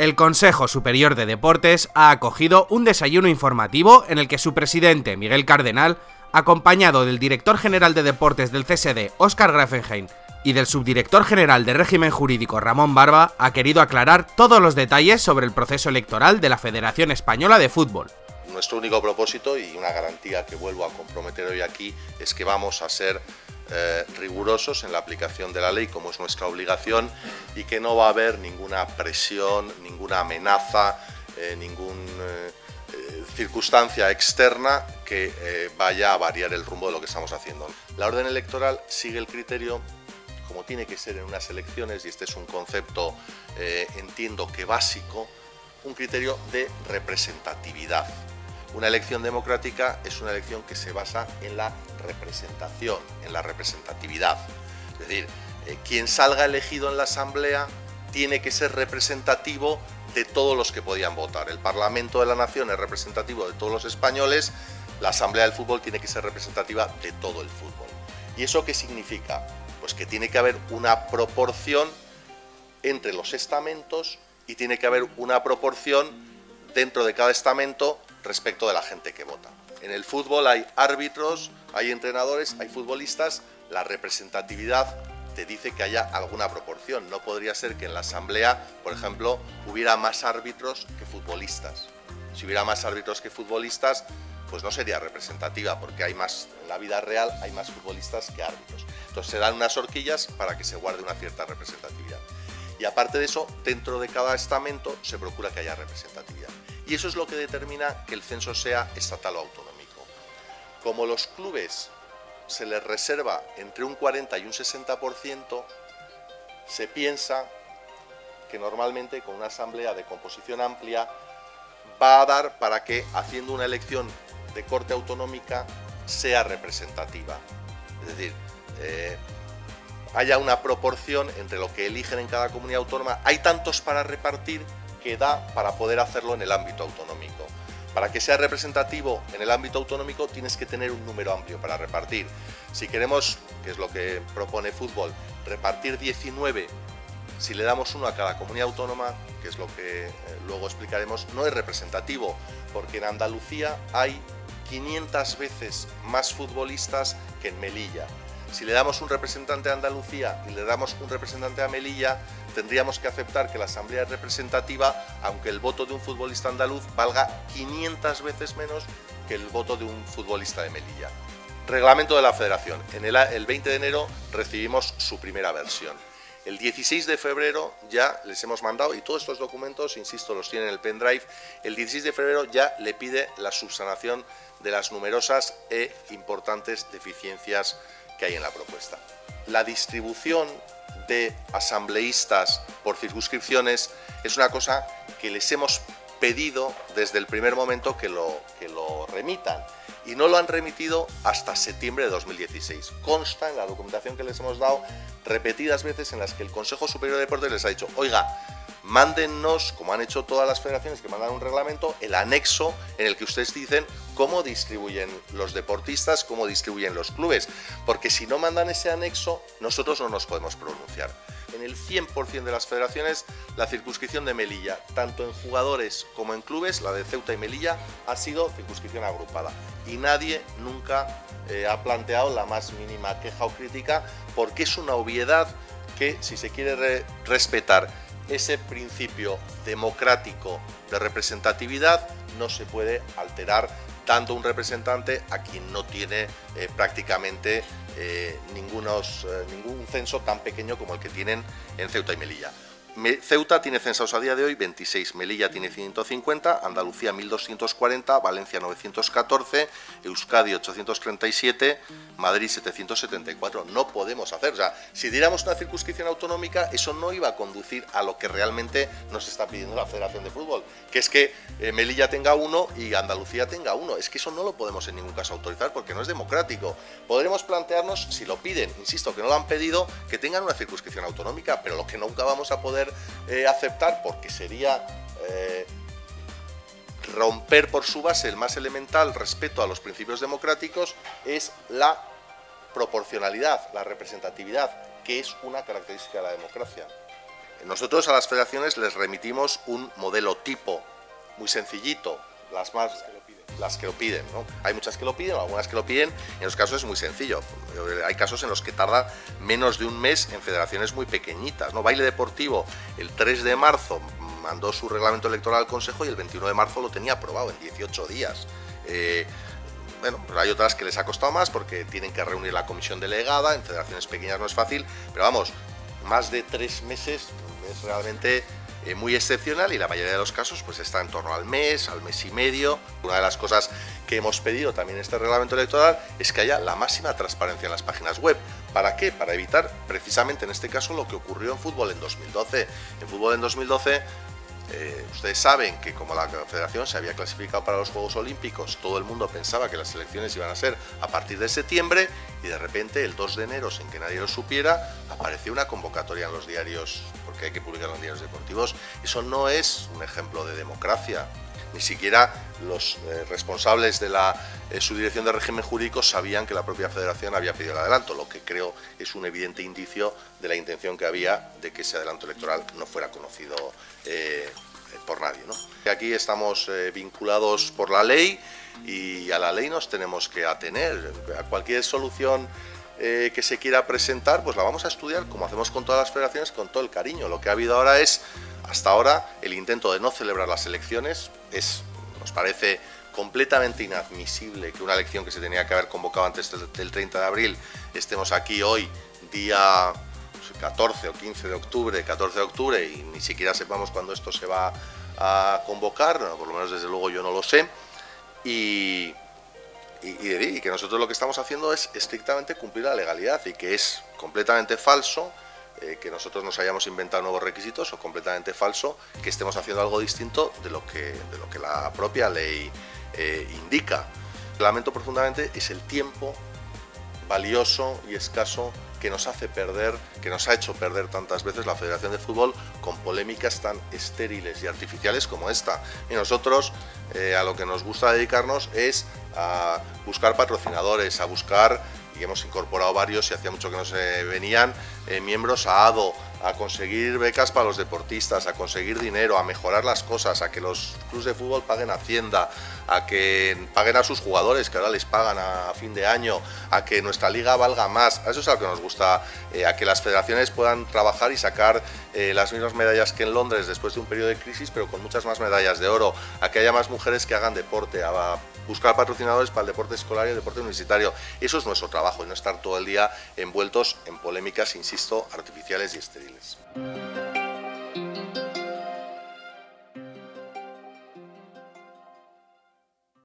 El Consejo Superior de Deportes ha acogido un desayuno informativo en el que su presidente, Miguel Cardenal, acompañado del director general de deportes del CSD, Óscar Grafenhain, y del subdirector general de régimen jurídico, Ramón Barba, ha querido aclarar todos los detalles sobre el proceso electoral de la Federación Española de Fútbol. Nuestro único propósito y una garantía que vuelvo a comprometer hoy aquí es que vamos a ser rigurosos en la aplicación de la ley, como es nuestra obligación, y que no va a haber ninguna presión, ninguna amenaza, ninguna circunstancia externa que vaya a variar el rumbo de lo que estamos haciendo. La orden electoral sigue el criterio, como tiene que ser en unas elecciones, y este es un concepto, entiendo que básico, un criterio de representatividad. Una elección democrática es una elección que se basa en la representación, en la representatividad. Es decir, quien salga elegido en la Asamblea tiene que ser representativo de todos los que podían votar. El Parlamento de la Nación es representativo de todos los españoles, la Asamblea del Fútbol tiene que ser representativa de todo el fútbol. ¿Y eso qué significa? Pues que tiene que haber una proporción entre los estamentos y tiene que haber una proporción dentro de cada estamento respecto de la gente que vota. En el fútbol hay árbitros, hay entrenadores, hay futbolistas. La representatividad te dice que haya alguna proporción. No podría ser que en la Asamblea, por ejemplo, hubiera más árbitros que futbolistas. Si hubiera más árbitros que futbolistas, pues no sería representativa, porque hay más, en la vida real hay más futbolistas que árbitros. Entonces se dan unas horquillas para que se guarde una cierta representatividad. Y aparte de eso, dentro de cada estamento se procura que haya representatividad. Y eso es lo que determina que el censo sea estatal o autonómico. Como los clubes se les reserva entre un 40 y un 60%, se piensa que normalmente con una asamblea de composición amplia va a dar para que, haciendo una elección de corte autonómica, sea representativa. Es decir, haya una proporción entre lo que eligen en cada comunidad autónoma. Hay tantos para repartir que da para poder hacerlo en el ámbito autonómico. Para que sea representativo en el ámbito autonómico tienes que tener un número amplio para repartir. Si queremos, que es lo que propone Fútbol, repartir 19, si le damos uno a cada comunidad autónoma, que es lo que luego explicaremos, no es representativo, porque en Andalucía hay 500 veces más futbolistas que en Melilla. Si le damos un representante a Andalucía y le damos un representante a Melilla, tendríamos que aceptar que la Asamblea es representativa, aunque el voto de un futbolista andaluz valga 500 veces menos que el voto de un futbolista de Melilla. Reglamento de la Federación. El 20 de enero recibimos su primera versión. El 16 de febrero ya les hemos mandado, y todos estos documentos, insisto, los tienen en el pendrive, el 16 de febrero ya le pide la subsanación de las numerosas e importantes deficiencias que hay en la propuesta. La distribución de asambleístas por circunscripciones es una cosa que les hemos pedido desde el primer momento que lo remitan, y no lo han remitido hasta septiembre de 2016. Consta en la documentación que les hemos dado repetidas veces en las que el Consejo Superior de Deportes les ha dicho: oiga, mándennos, como han hecho todas las federaciones que mandan un reglamento, el anexo en el que ustedes dicen cómo distribuyen los deportistas, cómo distribuyen los clubes, porque si no mandan ese anexo, nosotros no nos podemos pronunciar. En el 100% de las federaciones, la circunscripción de Melilla, tanto en jugadores como en clubes, la de Ceuta y Melilla, ha sido circunscripción agrupada. Y nadie nunca ha planteado la más mínima queja o crítica, porque es una obviedad que, si se quiere respetar ese principio democrático de representatividad, no se puede alterar dando un representante a quien no tiene prácticamente ningún censo tan pequeño como el que tienen en Ceuta y Melilla. Ceuta tiene censados a día de hoy 26, Melilla tiene 150, Andalucía 1240, Valencia 914, Euskadi 837, Madrid 774. No podemos hacer, o sea, si diéramos una circunscripción autonómica, eso no iba a conducir a lo que realmente nos está pidiendo la Federación de Fútbol, que es que Melilla tenga uno y Andalucía tenga uno. Es que eso no lo podemos en ningún caso autorizar porque no es democrático. Podremos plantearnos, si lo piden, insisto, que no lo han pedido, que tengan una circunscripción autonómica, pero lo que nunca vamos a poder aceptar, porque sería romper por su base el más elemental respeto a los principios democráticos, es la proporcionalidad, la representatividad, que es una característica de la democracia. Nosotros a las federaciones les remitimos un modelo tipo, muy sencillito, las que lo piden, ¿no? Hay muchas que lo piden, algunas que lo piden, en los casos es muy sencillo. Hay casos en los que tarda menos de un mes en federaciones muy pequeñitas, ¿no? Baile Deportivo, el 3 de marzo mandó su reglamento electoral al Consejo y el 21 de marzo lo tenía aprobado en 18 días. Bueno, pero hay otras que les ha costado más porque tienen que reunir la comisión delegada, en federaciones pequeñas no es fácil, pero vamos, más de 3 meses es realmente muy excepcional y la mayoría de los casos pues está en torno al mes y medio. Una de las cosas que hemos pedido también en este reglamento electoral es que haya la máxima transparencia en las páginas web. ¿Para qué? Para evitar precisamente en este caso lo que ocurrió en fútbol en 2012. En fútbol en 2012 ustedes saben que como la Federación se había clasificado para los Juegos Olímpicos, todo el mundo pensaba que las elecciones iban a ser a partir de septiembre y de repente el 2 de enero, sin que nadie lo supiera, apareció una convocatoria en los diarios, porque hay que publicar en los diarios deportivos. Eso no es un ejemplo de democracia. Ni siquiera los responsables de la subdirección de régimen jurídico sabían que la propia Federación había pedido el adelanto, lo que creo es un evidente indicio de la intención que había de que ese adelanto electoral no fuera conocido por nadie, ¿no? Aquí estamos vinculados por la ley y a la ley nos tenemos que atener. A cualquier solución que se quiera presentar, pues la vamos a estudiar como hacemos con todas las federaciones, con todo el cariño. Lo que ha habido ahora es, hasta ahora, el intento de no celebrar las elecciones. Nos parece completamente inadmisible que una elección que se tenía que haber convocado antes del 30 de abril estemos aquí hoy, día 14 o 15 de octubre, 14 de octubre, y ni siquiera sepamos cuándo esto se va a convocar, no, por lo menos desde luego yo no lo sé, y que nosotros lo que estamos haciendo es estrictamente cumplir la legalidad y que es completamente falso que nosotros nos hayamos inventado nuevos requisitos o completamente falso que estemos haciendo algo distinto de lo que la propia ley indica. Lamento profundamente es el tiempo valioso y escaso que nos hace perder, que nos ha hecho perder tantas veces la Federación de Fútbol con polémicas tan estériles y artificiales como esta. Y nosotros a lo que nos gusta dedicarnos es a buscar patrocinadores, a buscar, y hemos incorporado varios y hacía mucho que no se venían, miembros a ADO, a conseguir becas para los deportistas, a conseguir dinero, a mejorar las cosas, a que los clubes de fútbol paguen Hacienda, a que paguen a sus jugadores, que ahora les pagan a fin de año, a que nuestra liga valga más. A eso es a lo que nos gusta, a que las federaciones puedan trabajar y sacar las mismas medallas que en Londres después de un periodo de crisis, pero con muchas más medallas de oro, a que haya más mujeres que hagan deporte, a buscar patrocinadores para el deporte escolar y el deporte universitario. Eso es nuestro trabajo y no estar todo el día envueltos en polémicas, insisto, artificiales y estériles.